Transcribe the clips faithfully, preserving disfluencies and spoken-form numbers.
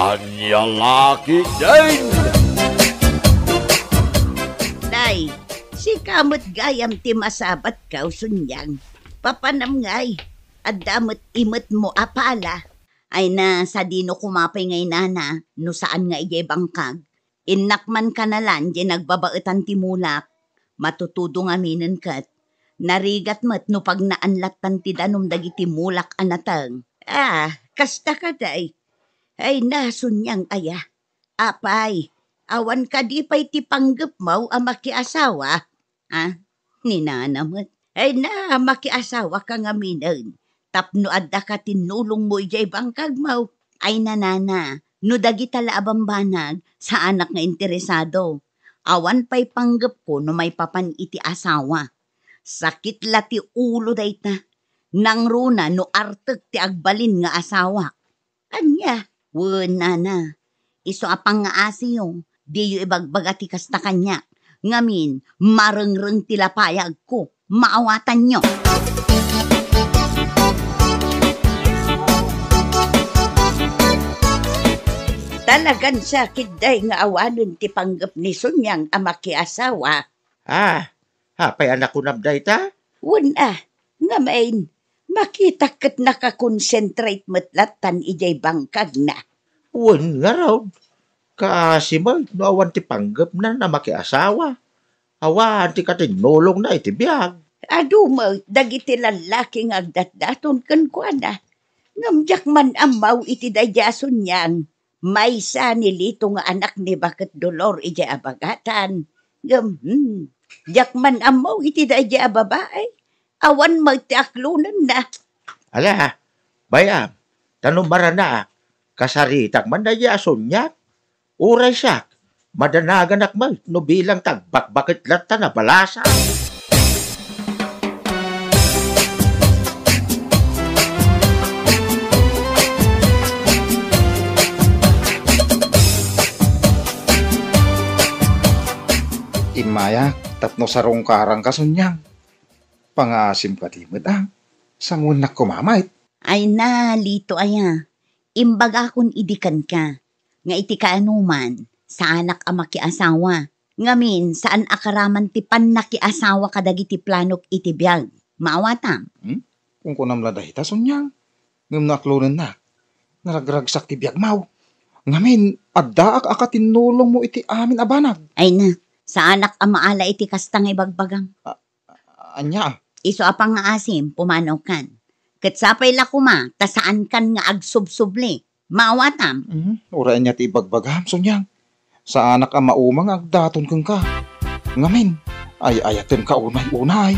Anyang laki din! Day, si kamot gayam ti masabat ka sunyang. Papanam ngay, at damot imot mo apala. Ay na sa dino kumapay ngay nana, no saan nga iyay bangkag. Innakman ka na lang, di nagbabaitan ti mulak. Matutudo nga minen kat. Narigat mo't no pag naanlatan ti danom dagiti mulak anatang. Ah, kasta ka day. Ay nasunyang aya. Apay, awan ka di pa'y ti panggap mo ang makiasawa. Ah, ninana mo't. Ay na, makiasawa ka nga minen. Tapno adda ka tinulong mo ijay bangkag mo. Ay nanana, no dagita laabambanag sa anak nga interesado. Awan pa'y panggap ko no may papan iti asawa. Sakit la ti ulo dayta. Nang runa no artek ti agbalin nga asawa. Anya, wen nana. Iso apang nga asiyo, di yu ibagbaga ti kasta kanya. Ngamin, marengreng ti lapayag ko. Maawatan nyo. Talagan sakit day nga awanon ti panggap ni Sunyang ang makiasawa. Ah, hapay anak ko nabday ta? Wala, nga main, makita kat nakakonsentrate matlatan ijay bangkag na. Wan nga raw. Kasi mo, nawan ti panggap na na makiasawa. Awan ti katinulong na iti biyag. Ado mo, dagiti lalaki nga agdat-daton kan kwa na. Ngamjak man amaw iti dayason niyang. May sa nilito nga anak ni Bakit Dolor ija abagatan. Gam, hmm. Jak man amaw iti daya babae. Awan magtiaklunan na. Ala, bayam, tanumara na, kasaritak man daya ason niya. Uray siya, madanagan akmal, no bilang tagbakbakit lata na balasa. Imaya, tapno sarong karang kasunyang. Pangasim ka di medang. Sangun na kumamait. Ay na, lito aya. Imbaga kun idikan ka. Nga iti kaanuman, sa anak ang makiasawa. Ngamin, saan akaraman ti pan nakiasawa kadagiti planok iti biyag. Maawatam. Hmm? Kung kunam ladahita sunyang. Ngam naklunan na. Naragragsak ti biyag mau. Ngamin, addaak akatinulong mo iti amin abanag. Ay na. Sa anak ang maala iti kastang ibagbagang. Uh, anya? Iso apang nga asim, pumanaw kan. Katsapay la kuma, tasaan kan nga agsubsubli. Maawatam. Mm-hmm. Ura niya ti ibagbagam, sunyang. Sa anak ang maumang agdaton kang ka. Ngamin, ay ayatin ka unay-unay.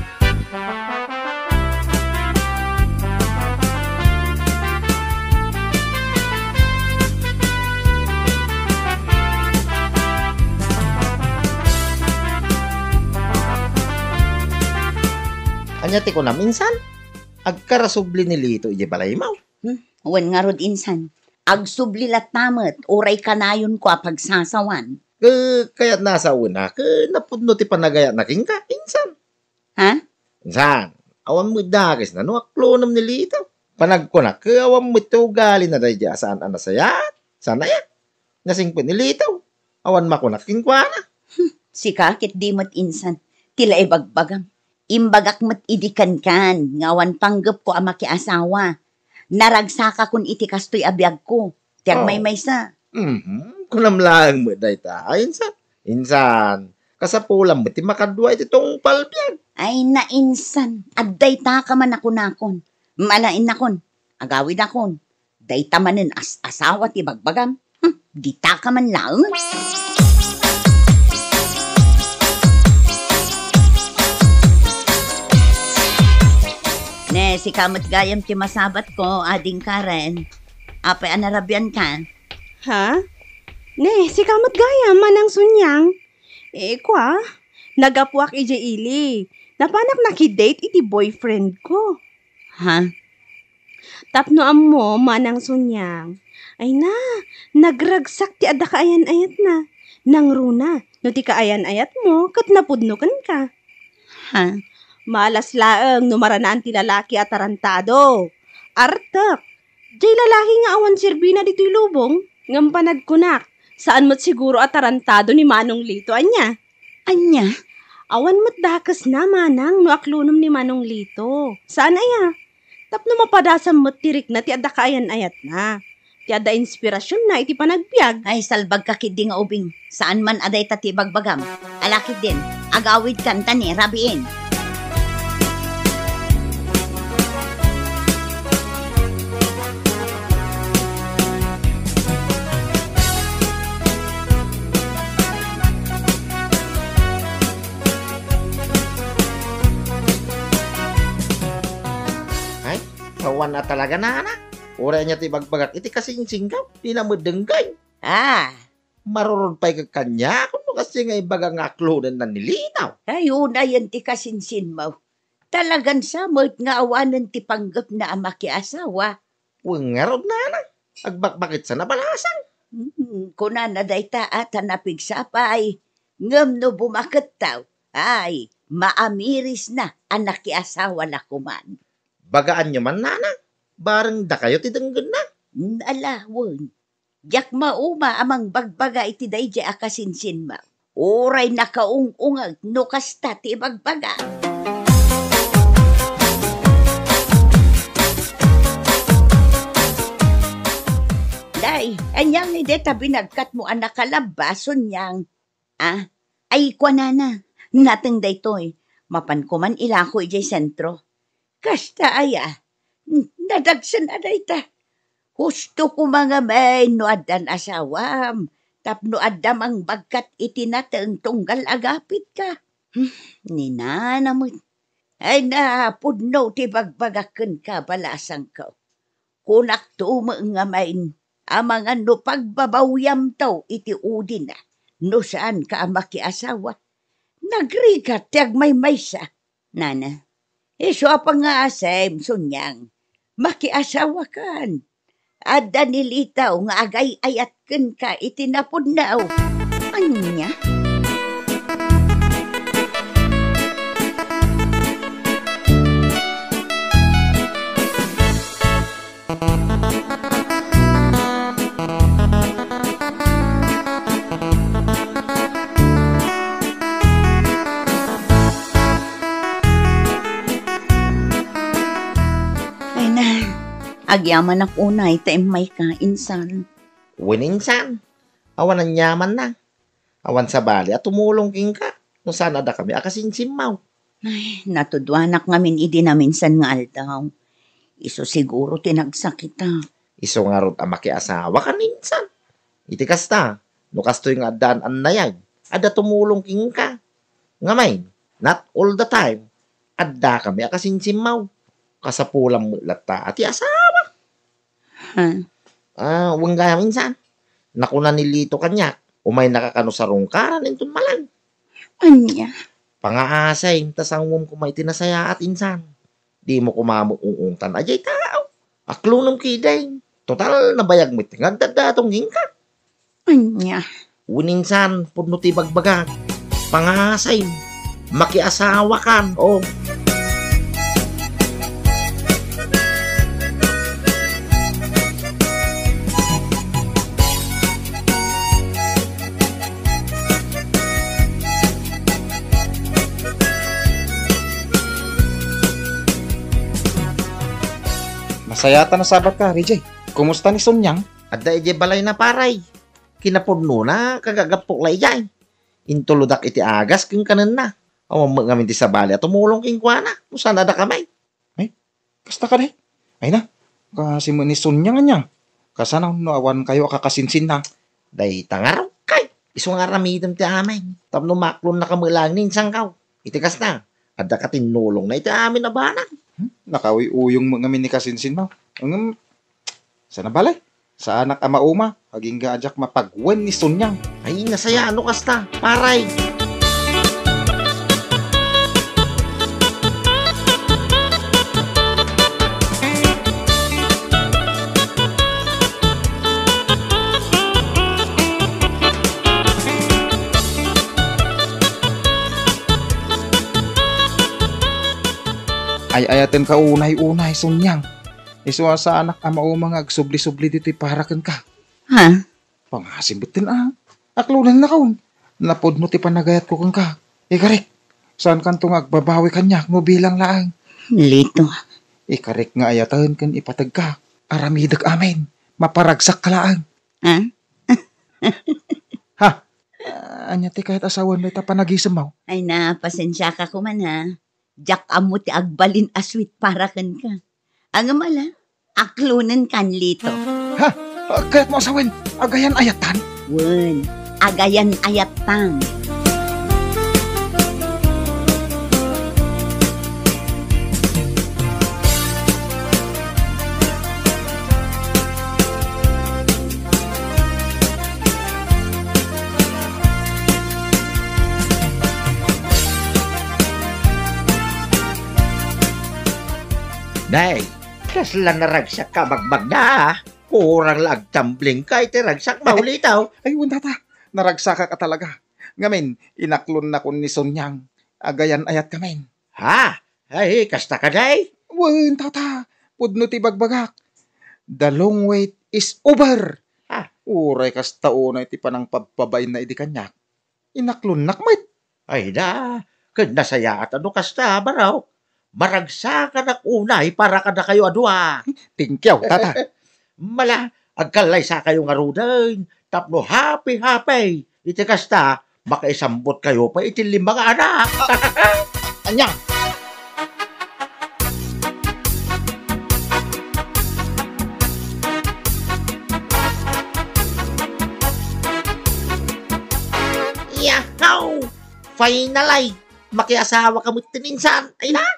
Anya ti ko na minsan, agkarasubli ni Lito ije balay maw. Hmm? Wan nga rod insan. Agsublilat namat, uray kanayon ko pagsasawan. Ke, kaya't nasa una, ke napudno ti panagayat na king ka, insan. Ha? Insan, awan mo dagis na no aklonam ni Lito. Panag ko na, ke awan mo ito gali na dahil saan anasayat. Sana yan. Nasingpin ni Lito. Awan makunak king kwa na. Hmm, si kakit di mo't insan. Tila ibagbagang. Imbagak mo't idikan kan, ngawan panggap ko ang makiasawa. Naragsaka kun iti kastoy abiyag ko. Tiyag Oh. may may sa. Mm-hmm. Kunam lang mo dahi ta. Ay, insan. Insan. Kasapulam mo ti makadwa iti tong palpyan. Ay na insan, adday ta ka man ako nakon. Malain nakon, agawid nakon. Day ta manin as asawa ti bagbagam. Hm, di ta ka man lang. Ne, si kamot gayam ti masabat ko, ading Karen. Apay anarabyan ka. Ha? Ne, si kamot gaya manang sunyang. Eh, kwa, nagapuak ije ili. Napanak nakidate iti boyfriend ko. Ha? Tapno ammo manang sunyang. Ay na, nagragsak ti adda kaayan-ayat na. Nang runa, no ti kaayan-ayat mo, kat napudnukan ka. Ha? Malas laeng numaranaan ti lalaki at tarantado. Artak, jay lalaki nga awan sirbina dito'y lubong. Ngam panagkunak, saan mo't siguro atarantado ni Manong Lito, anya? Anya? Awan mo't dakas na, Manang, no aklunom ni Manong Lito. Saan aya? Tapno mapadasam mo't tirik na ti adda kaayan ayat na. Ti adda inspirasyon na iti panagbiag. Ay, salbag ka kid nga ubing. Saan man aday tati bagbagam. Alakid din. Agawid kanta ni Rabiin. Kawan na talaga na anak. Ora niya ti bagbagak iti kasing singkaw. Di na madenggay. Ah, Marurod pa'y kakanya. Kung kasi nga ibaga nga aklunan na nilitaw. ayun na yan ti kasinsin mo. Talagan samot nga awanan ti panggap na ama ki asawa. Wengarod na anak. Agbakbakit sa nabalasan. Hmm, kuna na day taat napigsapay. Ngam no bumakit taw. Ay, maamiris na anak ki asawa na kuman. Bagaan nyo man nana. Barang da kayo tidanggan na. Alawon. Yak mauma amang bagbaga iti dayjay akasinsin ma. Oray nakaung-ungag no kasta ti bagbaga. Day, anyang ide tabi nagkat mo anak kalabason yang. Ah, ay kwa nana. Nateng daytoy. Mapan ko man ilako ijay sentro. Kasta aya. Nadagsan aday ta. Husto ko mga may no adan asawam. Tapno adam ang bagkat itinateng tunggal agapit ka. Hmm, ninana mo. Ay na, pudno ti bagbagaken ka balasang ko. Kunak tumo nga main. Amang ano pagbabawyam taw iti udin na. No saan ka amaki asawa. Nagrigat tiyag may maysa. Nana, iso pa nga asem sunyang. Makiasawa kan. Ada nilitaw nga agay ayat ken ka itinapod na o. Anya? Ay na. Agyaman ako na itaim may kainsan. Wininsan. Awan ang yaman na. Awan sa bali at tumulong king ka. No sana da kami akasinsimaw. Ay, natudwanak ngamin idi na minsan nga aldaw. Iso siguro tinagsakita. Iso nga rod ang makiasawa ka minsan. Iti kasta. No kastoy nga daan an nayag. Ada tumulong king ka. Ngamay, not all the time. Adda kami akasinsimaw. Kasapulang mulata at asawa. Ha? Ah, wang gaya minsan. Nakuna nilito kanya. Umay nakakano sa rungkaran intun malang. Anya? Pangaasay, tas ang mum kumay tinasaya at insan. Di mo kumamuungungtan ajay tao. Aklunong kiday. Total nabayag mo tingag dadatong hingka. Anya? Uninsan, puno ti bagbagag. Pangaasay, makiasawa kan. O, Masayata na sabat ka, Rijay. Kumusta ni Sunyang? adda ije balay na paray. Kinapudno na, kagagapok lay jay. Intuludak iti agas king kanan na. Awang mga minti sa bali at tumulong king kuana. Musan ada kamay. Kasta ka day? Ay na, kasi mo ni Sunyang anya. Kasanang no awan kayo kakasinsin na. Day tangaraw kay. Iso nga ramidam ti amay. Tapno maklon na kamulang ninsang kaw. Itikas na. Adda ka tinulong na iti amin na banak. Nakawi-uyong mga mini kasinsin mo. Ang, sana balay? Sa anak ama uma, haging gaajak mapagwan ni Sunyang. Ay, nasaya ano kasta. Paray. Ay ayaten ka unay-unay, Sunyang. Iswa sa anak ama uma nga agsubli-subli dito'y parakan ka. Ha? Pangasimbutin ah. Aklunan na kaon. Napod mo ti panagayat ko kang ka. Ikarik, saan kan tungag babawi kanya mo bilang laang. Lito. Ikarik nga ayatan kan ipatag ka. Aramidag amin. Maparagsak ka laang. Ha? Ha? Uh, anya ti kahit asawan na ita panagisam mo. Ay na, pasensya ka kuman ha. Jak amo ti agbalin aswit para kan ka. Ang mala, aklunan kan lito. Ha? Uh, kahit mo asawan, agayan ayatan. Wen, agayan ayatan. Day, kasla naragsak ka bagbag na. Kurang lag tumbling ka, iti ragsak maulitaw. Ay, wala ta. Naragsaka ka talaga. Ngamin, inaklon na ko ni Sonyang. Agayan ayat kamin. Ha? Ay, kasta ka, day? Wan, tata. Pudno ti bagbagak. The long wait is over. Ha? Uray kas taon na iti panang pagpabay na idi kanyak. Inaklon nakmit. Ay da, kad nasaya at ano kasta, baraw. Maragsakan ak unay para kada kayo adwa. Tingkyaw, tata. Mala, agkalay sa kayo nga rudan. Tapno happy-happy. Iti kasta, makaisambot kayo pa iti limang anak. Anya? Yahaw! Finally! Makiasawa ka mo tininsan. Ay na!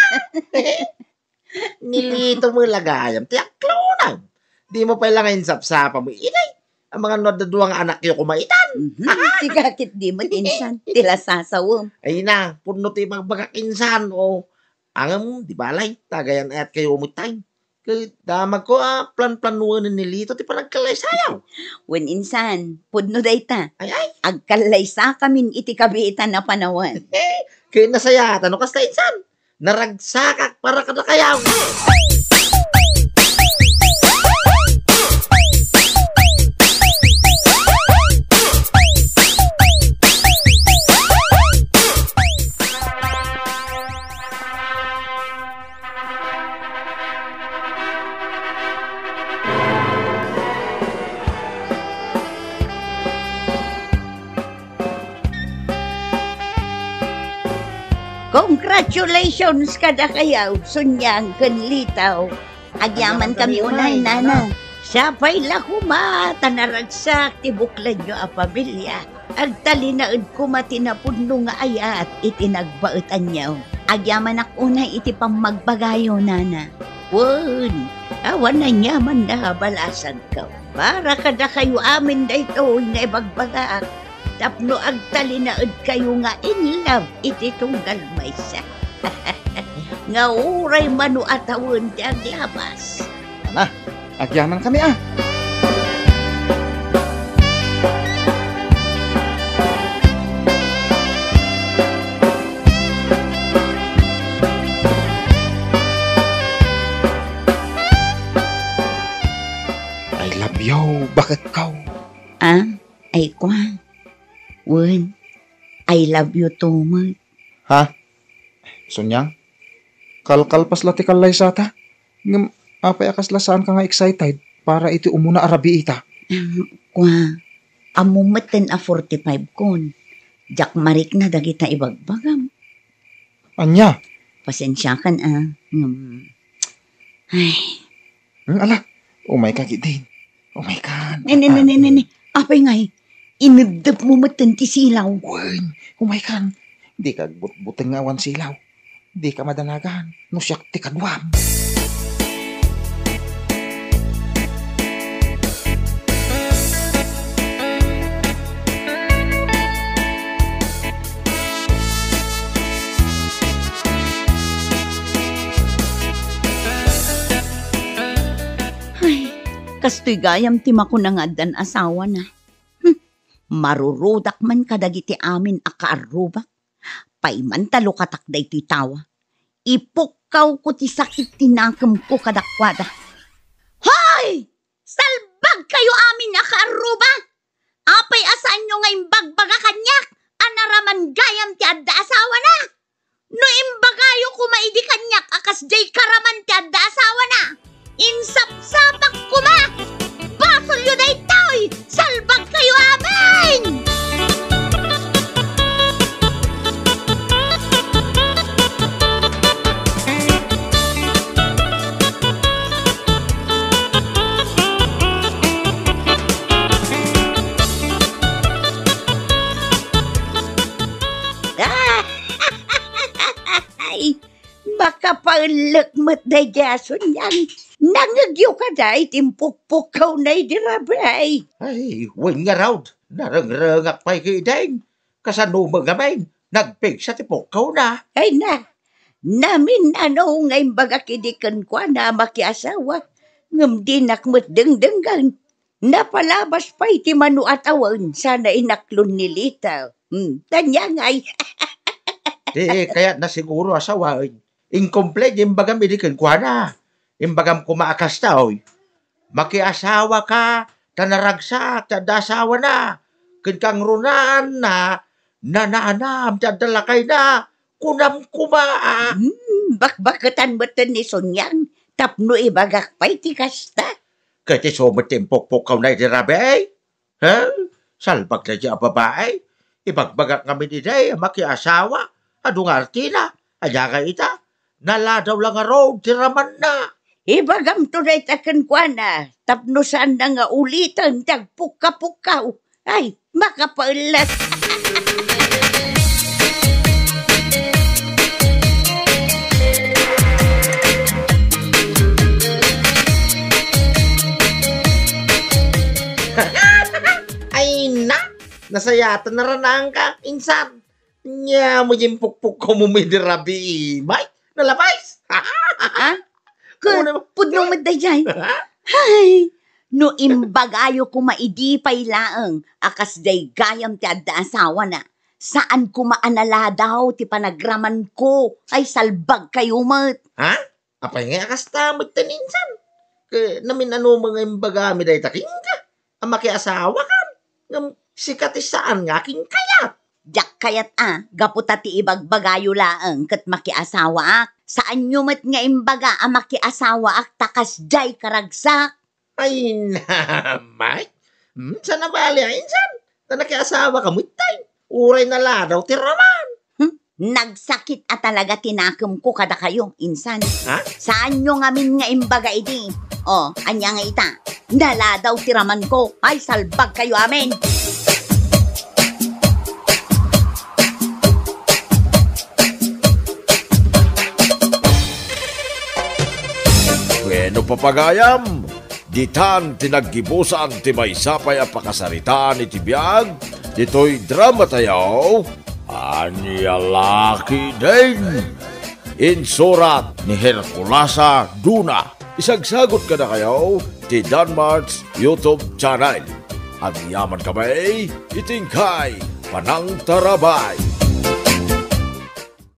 Nilito mo lagayam. Tiyak klonan. Di mo pa lang insapsapa mo. Inay! Ang mga nadaduang anak yung kumaitan. Mm-hmm. Sigakit di mo tinsan. Tila sasawam. Ay na, puno ti magbagakinsan. O, angam, di balay. Tagayan at kayo umutay. Kaya damag ko, ah, plan-planuan nilito. Ti pa nagkalay sayaw. Wen insan, pudno dayta. Ay, ay. Agkalay sa kamin iti kabiitan na panawan. Eh, kaya nasaya. Ano kasta insan? Naragsakak para kada kayaw. Congratulations kada kayaw, Sunyang Kanlitaw. Agyaman kami unay, nana. Siya pa'y lakuma, tanaragsak, tibuklan nyo a pamilya. Agtalinaad ko matinapudno nga ayat, itinagbaetan nyo. Agyaman ak unay iti pamagbagayo, nana. Wen, awan na nyaman na balasan ka. Para kada kayo amin da ito, nga ibagbaga. Tapno agtalinaad kayo nga in love, iti tunggal may sa. Nga uray manu atawon di aglabas. Ana, agyaman kami ah. I love you, bakit kau? Ah, ay kwa. Wen, I love you too much. Ha? Sunyang? Kalkalpas lati kalay sata? Ngam, apay akas lasaan ka nga excited para iti umuna arabi ita. Kwa, amumatan a forty-five kon. Jak marik na dagita ibagbagam. Anya? Pasensya kan ah. Ngam. Ay. Hmm, ala, umay ka gidin. Umay ka. Nene, nene, nene. Apay ngay. Inagdap mo matan ti silaw. Wen, umay ka. Di ka but-buteng awan silaw. Di ka madanagan. No siyak ti kadwam. Ay, kastoy gayam ti makunangadan asawa na. Hm, marurudak man kadagiti amin akaarubak. Paiman talo katak da ito'y tawa. Ipukaw ko ti sakit tinakam ko kadakwada. Hoy! Salbag kayo amin nakaaruba! gayam ti adda asawa na. No imbagayo kumaidi kanyak akas jay karaman ti adda asawa na. Insapsapak kuma. Basol yun ay taoy. Salbag kayo amin. Ay, baka paulak mo't day jason yan. Nangagyo ka day, timpukpukaw na'y dirabay. Ay, wing nga raw. Narangrangak pa'y kidain. Kasanumang gamin. Nagpig sa tipukaw na. Ay na, namin ano ngay baga kidikan kwa na makiasawa. Ngam dinak mo't dengdenggan. Napalabas pa'y ti manu atawan. Sana inaklon ni Lita. Hmm, tanya ngay. Di, kaya na siguro asawa. Incomplete yung bagam idikan kwa na. Yung bagam kumaakas tao. Makiasawa ka, tanaragsak, tadasawa na. Kin kang runaan na, nanaanam, tadalakay na, kunam kuma. Hmm, bakbakatan mo ni Sonyang. Tapno ibagak pa'y ti kasta. Kaya ti sumatimpok-pukaw na itirabe. Ha? Salbag na siya babae. Ibagbagak kami ni Day, makiasawa. Adung artina, ayaga ita. Naladaw lang nga road, tiraman na. Ibagam to na itakan kwa na. Tapno saan na nga ulitan, tagpuka-pukaw. Ay, makapaulat. Ay na, nasayatan na ranang ka, insan. Nya mo yung pukpuk ko mo may dirabi, may, nalabais. Ha? Pudno mo dayay. Ay, no imbagayo ko maidipay laang, akas day gayam ti adda asawa na. Saan ko maanala daw ti panagraman ko, ay salbag kayo mat. Ha? Apay nga akas tamad taninsan. Kaya namin ano mga imbagami day taking ka. Ang makiasawa ka. Ngam sikat saan nga king kayat. Jak kayat ah, gaputa ti ibagbagayo laang kat makiasawa ak. Saan nyo mat nga imbaga ang makiasawa ak takas jay karagsak? Ay namay. Hmm, sana bali ang insan. Na nakiasawa ka mutay. Uray na ladaw tiraman. Hmm? Nagsakit at talaga tinakim ko kada kayo, insan. Ha? Saan nyo ngamin nga imbaga idi? O, anya nga ita. Naladaw tiraman ko. Ay, salbag kayo amin. Bueno papagayam, ditan tinaggibusan ti may sapay a pakasaritaan iti biyag, dito'y drama tayaw, Anyalaki din. Insurat ni Herculasa Duna. Isagsagot ka na kayo ti Danmar's YouTube channel. At yaman kamay, itingkay, Panang Tarabay.